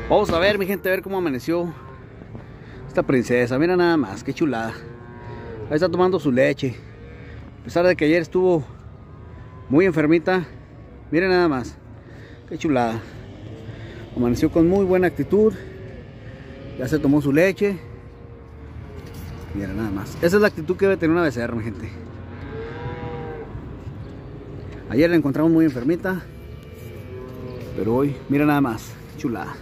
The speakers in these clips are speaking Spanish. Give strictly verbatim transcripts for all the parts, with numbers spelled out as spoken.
Vamos a ver, mi gente, a ver cómo amaneció esta princesa. Mira nada más, qué chulada. Ahí está tomando su leche. A pesar de que ayer estuvo muy enfermita, miren nada más, qué chulada. Amaneció con muy buena actitud. Ya se tomó su leche. Miren nada más. Esa es la actitud que debe tener una becerra, mi gente. Ayer la encontramos muy enfermita, pero hoy, mira nada más, qué chulada.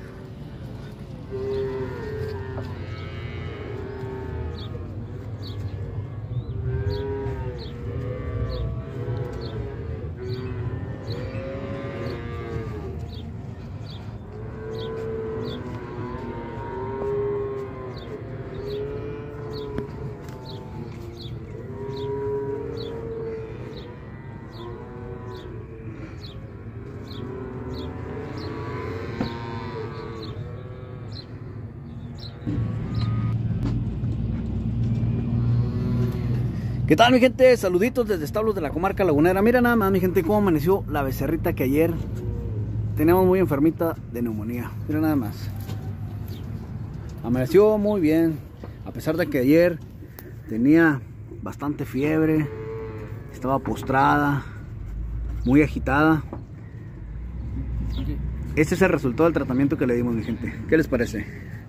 ¿Qué tal, mi gente? Saluditos desde establos de la comarca lagunera. Mira nada más, mi gente, cómo amaneció la becerrita que ayer teníamos muy enfermita de neumonía. Mira nada más. Amaneció muy bien, a pesar de que ayer tenía bastante fiebre, estaba postrada, muy agitada. Este es el resultado del tratamiento que le dimos, mi gente. ¿Qué les parece?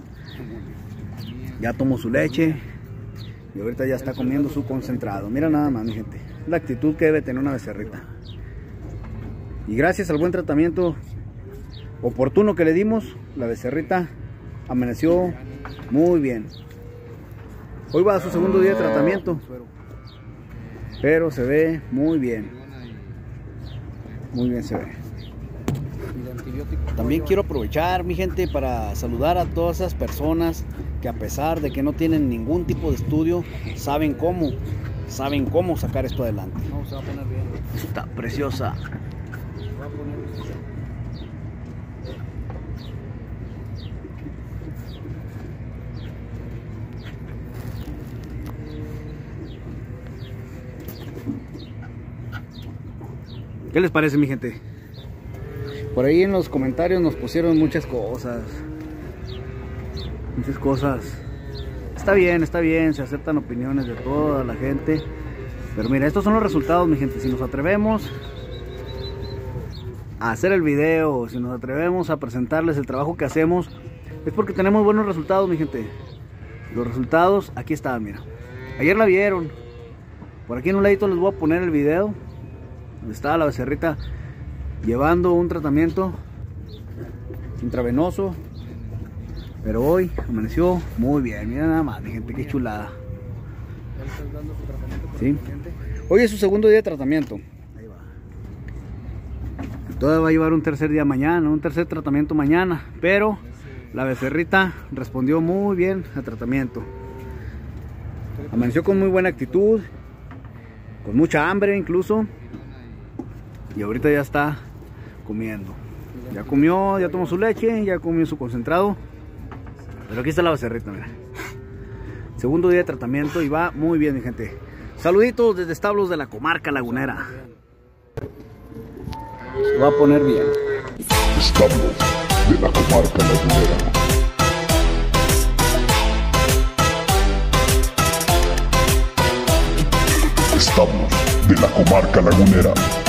Ya tomó su leche y ahorita ya está comiendo su concentrado. Mira nada más, mi gente, la actitud que debe tener una becerrita. Y gracias al buen tratamiento oportuno que le dimos, la becerrita amaneció muy bien. Hoy va a su segundo día de tratamiento, pero se ve muy bien. Muy bien se ve. También quiero aprovechar, mi gente, para saludar a todas esas personas que, a pesar de que no tienen ningún tipo de estudio, saben cómo, saben cómo sacar esto adelante. No, se va a poner bien. Está preciosa. Se va a poner bien. ¿Qué les parece, mi gente? Por ahí en los comentarios nos pusieron muchas cosas. Muchas cosas. Está bien, está bien, se aceptan opiniones de toda la gente. Pero mira, estos son los resultados, mi gente. Si nos atrevemos a hacer el video, si nos atrevemos a presentarles el trabajo que hacemos, es porque tenemos buenos resultados, mi gente. Los resultados aquí están, mira. Ayer la vieron. Por aquí en un ladito les voy a poner el video donde estaba la becerrita llevando un tratamiento intravenoso. Pero hoy amaneció muy bien. Mira nada más, mi gente, qué chulada. ¿Sí? Hoy es su segundo día de tratamiento. Ahí va. Todavía va a llevar un tercer día mañana, un tercer tratamiento mañana. Pero la becerrita respondió muy bien al tratamiento. Amaneció con muy buena actitud, con mucha hambre incluso. Y ahorita ya está comiendo. Ya comió, ya tomó su leche, ya comió su concentrado. Pero aquí está la becerrita, mira. Segundo día de tratamiento y va muy bien, mi gente. Saluditos desde establos de la comarca lagunera. Se va a poner bien. Establos de la comarca lagunera. Establos de la comarca lagunera.